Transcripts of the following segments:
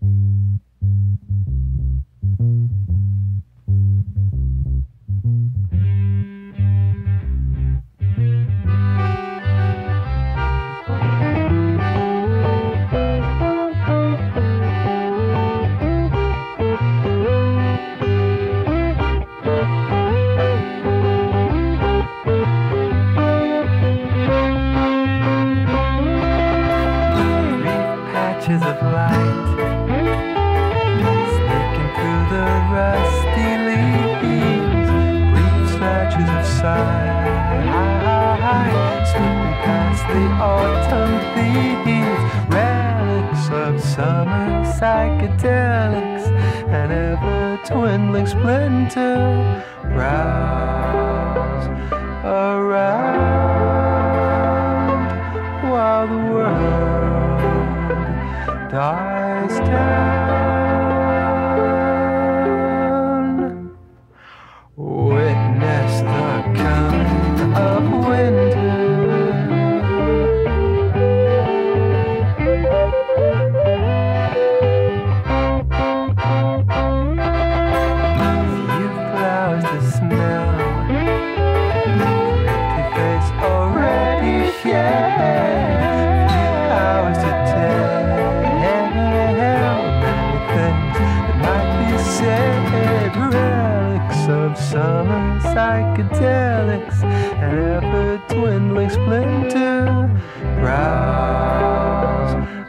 Of light sneaking through the rusty leaves, brief snatches of sight slipping past the autumn thieves, relics of summer psychedelics, and ever-dwindling splendor browse around while the world dies down. Witness the coming of winter. Few flowers to smell, pretty face already shed, few hours to tell. Relics of summer psychedelics and ever-dwindling splendor browse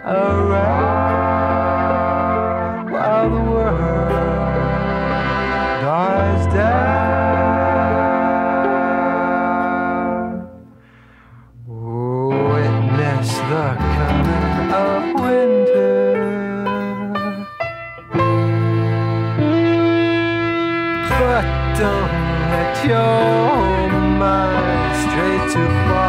around while the world dies down. Witness the coming of winter. But don't let your mind stray too far.